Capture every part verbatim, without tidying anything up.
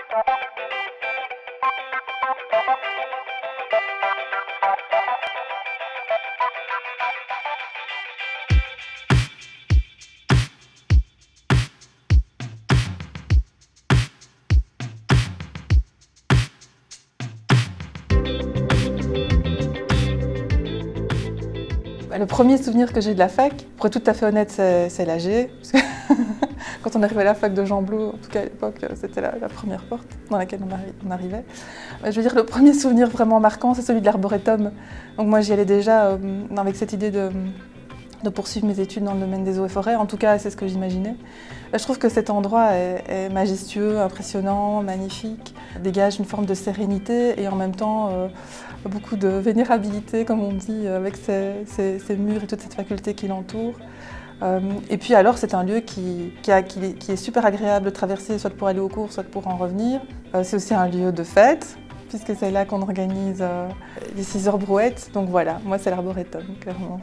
Le premier souvenir que j'ai de la fac, pour être tout à fait honnête, c'est l'A G. Quand on arrivait à la fac de Jean Blou, en tout cas à l'époque, c'était la, la première porte dans laquelle on, arri on arrivait. Je veux dire, le premier souvenir vraiment marquant, c'est celui de l'arboretum. Donc moi, j'y allais déjà euh, avec cette idée de, de poursuivre mes études dans le domaine des eaux et forêts. En tout cas, c'est ce que j'imaginais. Je trouve que cet endroit est, est majestueux, impressionnant, magnifique, dégage une forme de sérénité et en même temps euh, beaucoup de vénérabilité, comme on dit, avec ses, ses, ses murs et toute cette faculté qui l'entoure. Euh, et puis alors, c'est un lieu qui, qui, a, qui, qui est super agréable de traverser, soit pour aller aux cours, soit pour en revenir. Euh, c'est aussi un lieu de fête, puisque c'est là qu'on organise euh, les six heures brouettes. Donc voilà, moi c'est l'arboretum, clairement.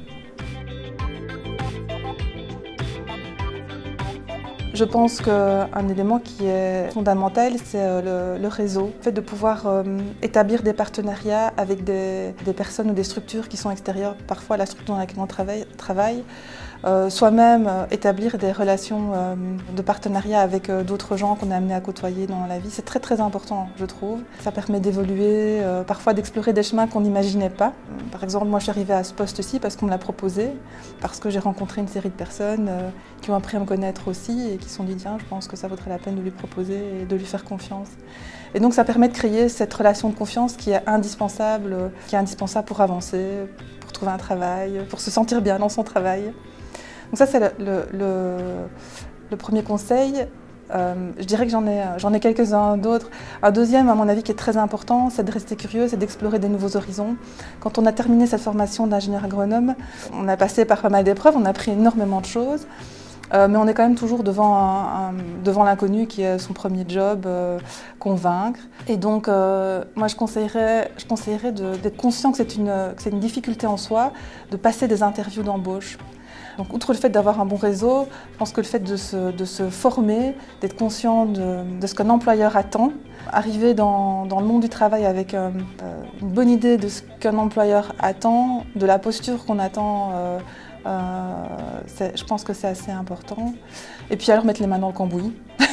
Je pense qu'un élément qui est fondamental, c'est le, le réseau. Le fait de pouvoir euh, établir des partenariats avec des, des personnes ou des structures qui sont extérieures, parfois à la structure dans laquelle on travaille, travaille. Euh, soi-même euh, établir des relations euh, de partenariat avec euh, d'autres gens qu'on est amené à côtoyer dans la vie, c'est très très important, je trouve. Ça permet d'évoluer, euh, parfois d'explorer des chemins qu'on n'imaginait pas. Par exemple, moi je suis arrivée à ce poste-ci parce qu'on me l'a proposé, parce que j'ai rencontré une série de personnes euh, qui ont appris à me connaître aussi et qui se sont dit tiens, je pense que ça vaudrait la peine de lui proposer et de lui faire confiance. Et donc ça permet de créer cette relation de confiance qui est indispensable, euh, qui est indispensable pour avancer, pour trouver un travail, pour se sentir bien dans son travail. Donc ça, c'est le, le, le, le premier conseil. Euh, je dirais que j'en ai, j'en ai quelques-uns d'autres. Un deuxième, à mon avis, qui est très important, c'est de rester curieux, c'est d'explorer des nouveaux horizons. Quand on a terminé cette formation d'ingénieur agronome, on a passé par pas mal d'épreuves, on a appris énormément de choses. Euh, mais on est quand même toujours devant, un, un, devant l'inconnu qui est son premier job, euh, convaincre. Et donc, euh, moi, je conseillerais, je conseillerais d'être conscient que c'est une, que c'est une difficulté en soi, de passer des interviews d'embauche. Donc, outre le fait d'avoir un bon réseau, je pense que le fait de se, de se former, d'être conscient de, de ce qu'un employeur attend, arriver dans, dans le monde du travail avec euh, une bonne idée de ce qu'un employeur attend, de la posture qu'on attend, euh, euh, je pense que c'est assez important. Et puis alors mettre les mains dans le cambouis.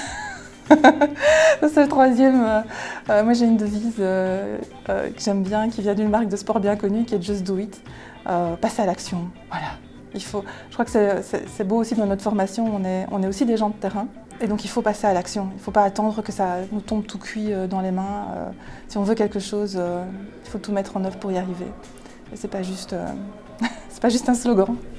C'est le troisième. Euh, moi j'ai une devise euh, euh, que j'aime bien, qui vient d'une marque de sport bien connue, qui est Just Do It. Euh, passer à l'action, voilà. Il faut, je crois que c'est beau aussi dans notre formation, on est, on est aussi des gens de terrain. Et donc il faut passer à l'action. Il ne faut pas attendre que ça nous tombe tout cuit dans les mains. Euh, si on veut quelque chose, euh, il faut tout mettre en œuvre pour y arriver. Et c'est pas juste, euh, c'est pas juste un slogan.